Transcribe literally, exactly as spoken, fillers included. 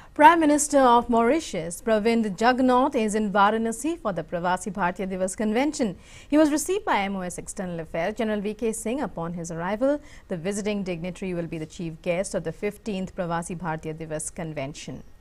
Prime Minister of Mauritius Pravind Jugnauth is in Varanasi for the Pravasi Bhartiya Divas convention. He was received by M O S External Affairs General V K Singh upon his arrival. The visiting dignitary will be the chief guest of the fifteenth Pravasi Bhartiya Divas convention.